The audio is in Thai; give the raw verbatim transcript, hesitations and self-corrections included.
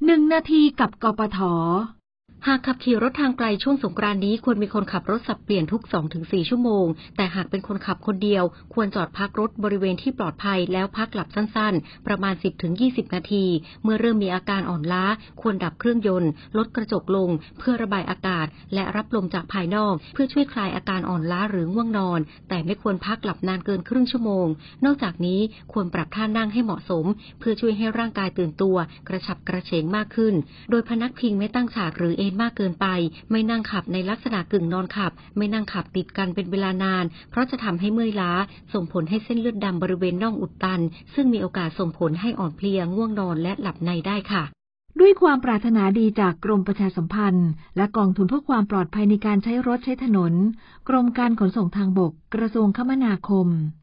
หนึ่งนาทีกับกปท. หากขับขี่รถทางไกลช่วงสงกรานต์นี้ควรมีคนขับรถสับเปลี่ยนทุก สองถึงสี่ ชั่วโมงแต่หากเป็นคนขับคนเดียวควรจอดพักรถบริเวณที่ปลอดภัยแล้วพักหลับสั้นๆประมาณ สิบถึงยี่สิบ นาทีเมื่อเริ่มมีอาการอ่อนล้าควรดับเครื่องยนต์ลดกระจกลงเพื่อระบายอากาศและรับลมจากภายนอกเพื่อช่วยคลายอาการอ่อนล้าหรือง่วงนอนแต่ไม่ควรพักหลับนานเกินครึ่งชั่วโมงนอกจากนี้ควรปรับท่านั่งให้เหมาะสมเพื่อช่วยให้ร่างกายตื่นตัวกระฉับกระเฉงมากขึ้นโดยพนักพิงไม่ตั้งฉากหรือเอนมากเกินไปไม่นั่งขับในลักษณะกึ่งนอนขับไม่นั่งขับติดกันเป็นเวลานานเพราะจะทำให้เมื่อยล้าส่งผลให้เส้นเลือดดำบริเวณน่องอุดตันซึ่งมีโอกาสส่งผลให้อ่อนเพลียง่วงนอนและหลับในได้ค่ะด้วยความปรารถนาดีจากกรมประชาสัมพันธ์และกองทุนเพื่อความปลอดภัยในการใช้รถใช้ถนนกรมการขนส่งทางบกกระทรวงคมนาคม